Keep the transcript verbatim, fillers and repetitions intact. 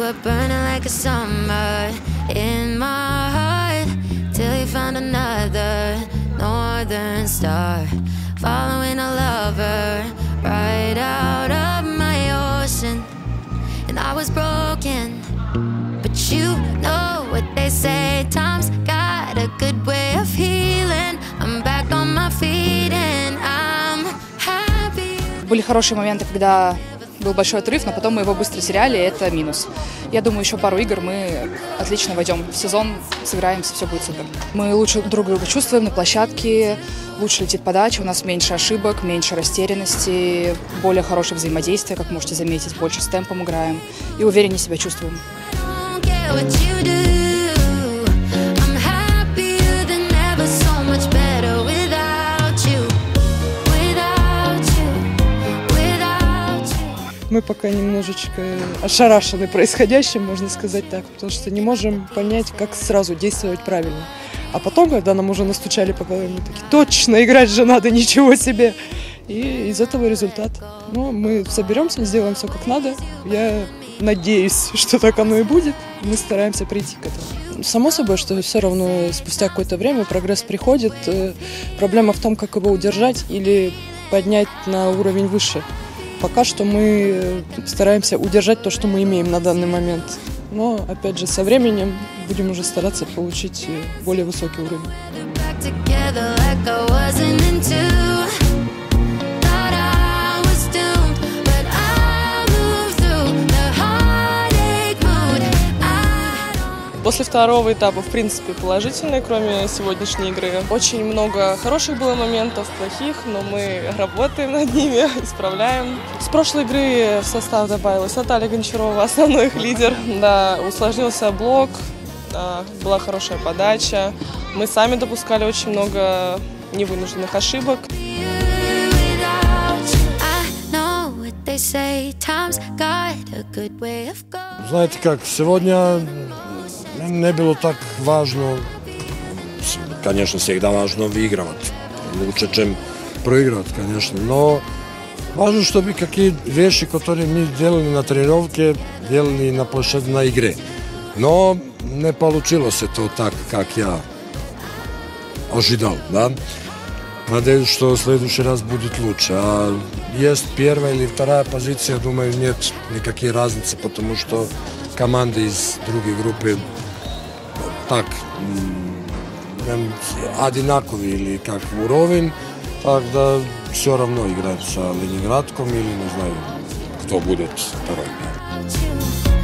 were burning like a summer in my heart, till you found another northern star, following a lover right out of my ocean. And I was broken, but you know what they say, time's got a good way of healing. I'm back on my feet and I'm happy. Были хорошие моменты, когда был большой отрыв, но потом мы его быстро теряли, и это минус. Я думаю, еще пару игр мы отлично войдем в сезон, сыграемся, все будет супер. Мы лучше друг друга чувствуем на площадке, лучше летит подача, у нас меньше ошибок, меньше растерянности, более хорошее взаимодействие, как можете заметить, больше с темпом играем и увереннее себя чувствуем. Мы пока немножечко ошарашены происходящим, можно сказать так, потому что не можем понять, как сразу действовать правильно. А потом, когда нам уже настучали по голове, мы такие: точно, играть же надо, ничего себе! И из этого результат. Но мы соберемся, сделаем все как надо. Я надеюсь, что так оно и будет. Мы стараемся прийти к этому. Само собой, что все равно спустя какое-то время прогресс приходит. Проблема в том, как его удержать или поднять на уровень выше. Пока что мы стараемся удержать то, что мы имеем на данный момент. Но, опять же, со временем будем уже стараться получить более высокий уровень. После второго этапа, в принципе, положительный, кроме сегодняшней игры. Очень много хороших было моментов, плохих, но мы работаем над ними, исправляем. С прошлой игры в состав добавилась Наталья Гончарова, основной их лидер. Да, усложнился блок, была хорошая подача. Мы сами допускали очень много невынужденных ошибок. Знаете как, сегодня не было так важно, конечно, всегда важно выигрывать, лучше, чем проигрывать, конечно, но важно, чтобы какие вещи, которые мы делали на тренировке, делали на площадке, на игре. Но не получилось это так, как я ожидал, да. Надеюсь, что в следующий раз будет лучше. А есть первая или вторая позиция, думаю, нет никакой разницы, потому что команды из другой группы так одинаковые или как уровень, тогда все равно играть с Ленинградком или не знаю, кто будет второй.